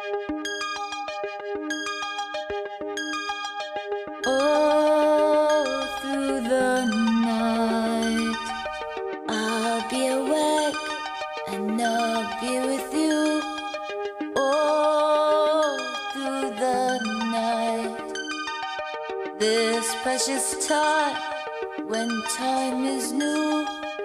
All through the night I'll be awake and I'll be with you. All through the night, this precious time when time is new.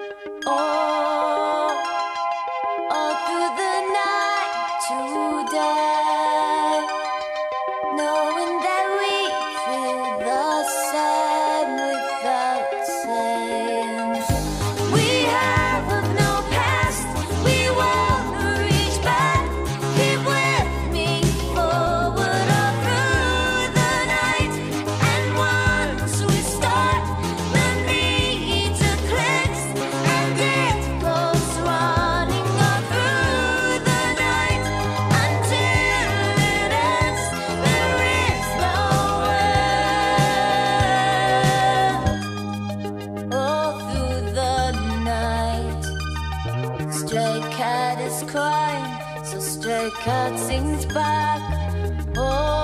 All through the night today, knowing that we feel the same without saying. We have no past, we won't reach back. Keep with me forward all through the night. And once we start, the need to cleanse, and it goes running all through the night until it ends. There is no end. All through the night, stray cat is crying, so stray cat sings back. Oh.